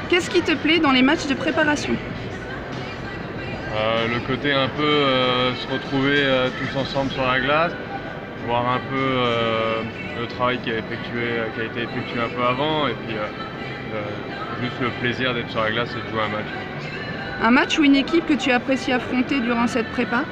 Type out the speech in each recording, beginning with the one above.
Qu'est-ce qui te plaît dans les matchs de préparation? Le côté un peu se retrouver tous ensemble sur la glace, voir un peu le travail qui a été effectué un peu avant, et puis juste le plaisir d'être sur la glace et de jouer un match. Un match ou une équipe que tu apprécies affronter durant cette prépa?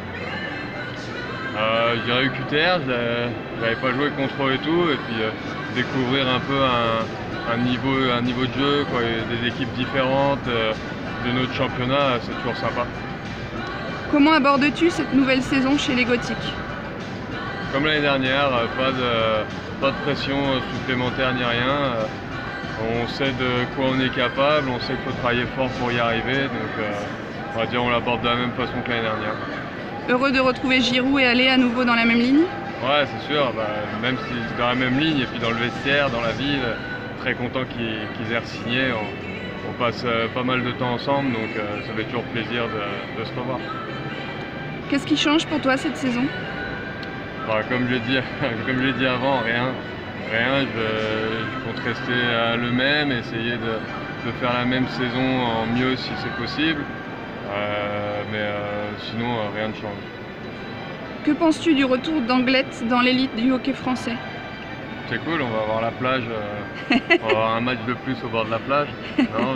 Je dirais UQTR, je n'avais pas joué contre eux et tout, et puis découvrir un peu un niveau de jeu, quoi, des équipes différentes de notre championnat, c'est toujours sympa. Comment abordes-tu cette nouvelle saison chez les Gothiques? Comme l'année dernière, pas de pression supplémentaire ni rien. On sait de quoi on est capable, on sait qu'il faut travailler fort pour y arriver, donc on va dire on l'aborde de la même façon que l'année dernière. Heureux de retrouver Giroud et aller à nouveau dans la même ligne? Ouais, c'est sûr, même si dans la même ligne et puis dans le vestiaire, dans la ville, très content qu'ils aient re-signé. On passe pas mal de temps ensemble, donc ça fait toujours plaisir de se revoir. Qu'est-ce qui change pour toi cette saison? Comme je l'ai dit avant, rien. Je compte rester le même, essayer de faire la même saison en mieux si c'est possible. Sinon, rien ne change. Que penses-tu du retour d'Anglet dans l'élite du hockey français? C'est cool, on va avoir la plage, on va avoir un match de plus au bord de la plage. Non,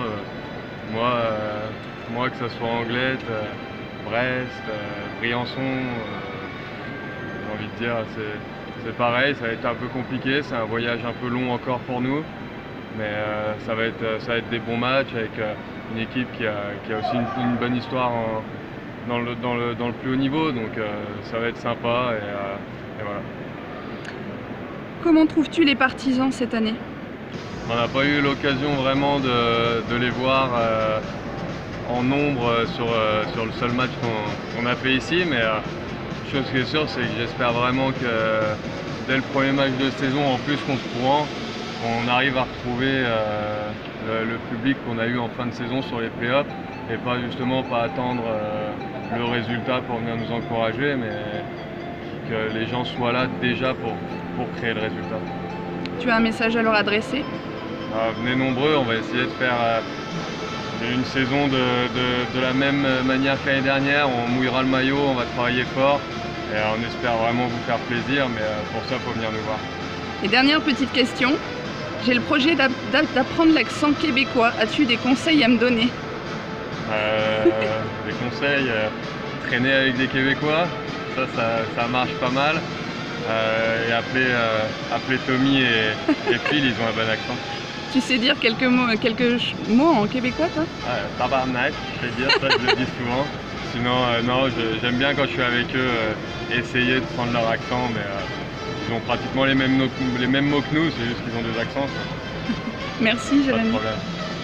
moi, que ce soit Anglet, Brest, Briançon, j'ai envie de dire, c'est pareil, ça va être un peu compliqué, c'est un voyage un peu long encore pour nous, mais ça va être des bons matchs avec une équipe qui a aussi une bonne histoire dans le plus haut niveau, donc ça va être sympa et voilà. Comment trouves-tu les partisans cette année? On n'a pas eu l'occasion vraiment de les voir en nombre sur le seul match qu'on a fait ici, mais chose qui est sûre, c'est que j'espère vraiment que dès le premier match de saison, en plus contre Rouen, on arrive à retrouver le public qu'on a eu en fin de saison sur les playoffs et pas attendre le résultat pour venir nous encourager, mais que les gens soient là déjà pour créer le résultat. Tu as un message à leur adresser? Venez nombreux, on va essayer de faire une saison de la même manière que l'année dernière. On mouillera le maillot, on va travailler fort et on espère vraiment vous faire plaisir, mais pour ça il faut venir nous voir. Et dernière petite question, j'ai le projet d'apprendre l'accent québécois. As-tu des conseils à me donner? Des conseils, traîner avec des Québécois, ça marche pas mal. Et appeler Tommy et Phil, ils ont un bon accent. Tu sais dire quelques mots en québécois, toi? Tabarnak, je vais dire ça, je le dis souvent. Sinon, non, j'aime bien quand je suis avec eux essayer de prendre leur accent, mais ils ont pratiquement les mêmes mots que nous, c'est juste qu'ils ont des accents. Merci, Jérémy. Pas de problème.